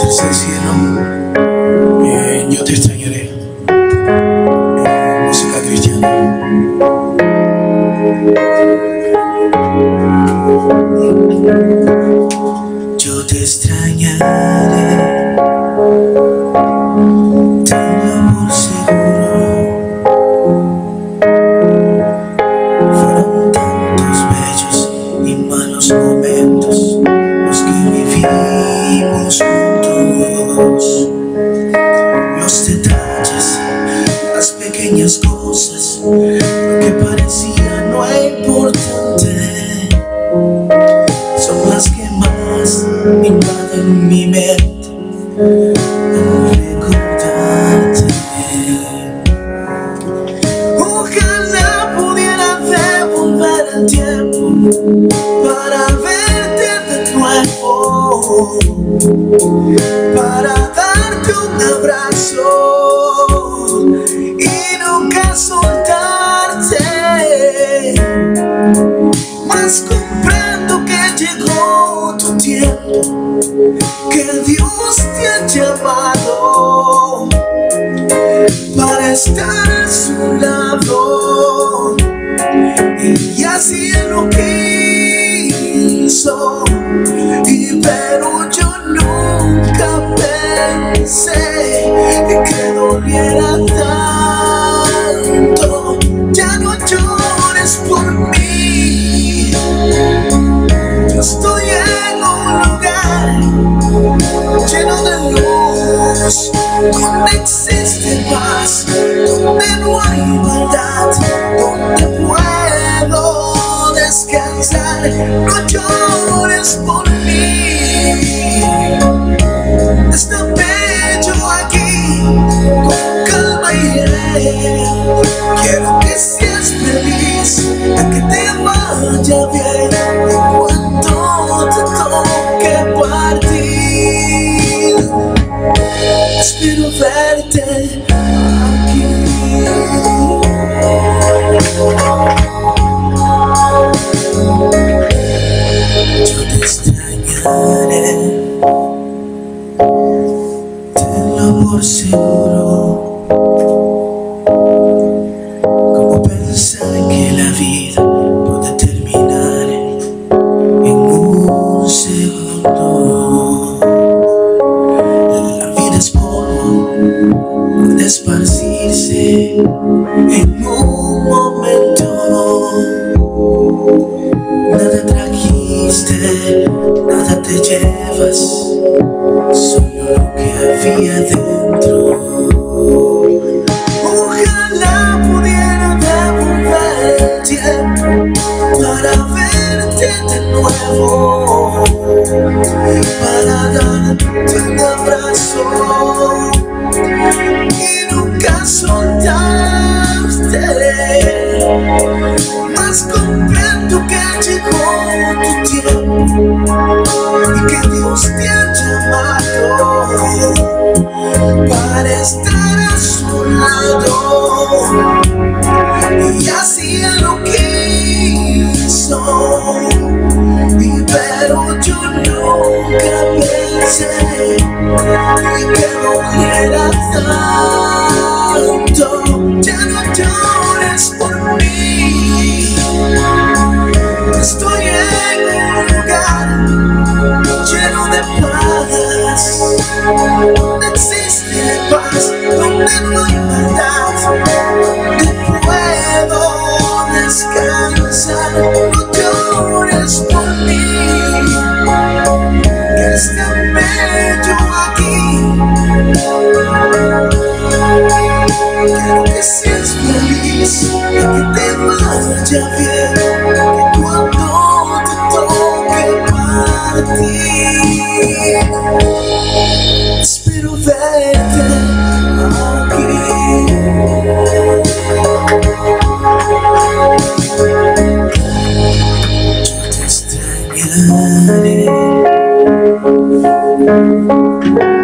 tercer cielo, yo te extrañaré. Música cristiana. Yo te extrañaré, tenlo por seguro. Fueron tantos bellos y malos momentos los que vivimos juntos. Los detalles, las pequeñas cosas, lo que parecía no importante, son las que más invaden mi mente al recordarte. Ojalá pudiera devolver el tiempo para verte de nuevo, para darte un abrazo y nunca soltarte. Mas comprendo que llegó tu tiempo, que Dios te ha llamado para estar a su lado, y así Él lo quiso. Pero yo nunca pensé que doliera tanto. Ya no llores por mí, yo estoy en un lugar lleno de luz, donde existe paz, donde no hay maldad, donde puedo descansar. No llores por mí, está bello aquí, con calma iré. Quiero que seas feliz, a que te vaya bien, en cuanto te toque partir. Espero verte aquí. Yo te extrañaré, tenlo por seguro. Como pensar que la vida puede terminar en un segundo. La vida es polvo, puede esparcirse en un momento. Nada trajiste, nada te llevas, solo lo que había dentro. Ojalá pudiera devolver el tiempo para verte de nuevo, para darte un abrazo y nunca soltarte. Mas comprendo que llegó tu tiempo y que Dios te ha llamado para estar a su lado, y así Él lo quiso. Pero yo nunca pensé que doliera tanto. Ya no llores por mí, estoy en un lugar lleno de paz, donde existe paz, donde no hay maldad, donde puedo descansar. No llores por mí, que es tan bello aquí. Quiero que seas feliz, que te vaya bien, que cuando te toque partir, espero verte aquí. Yo te extrañaré.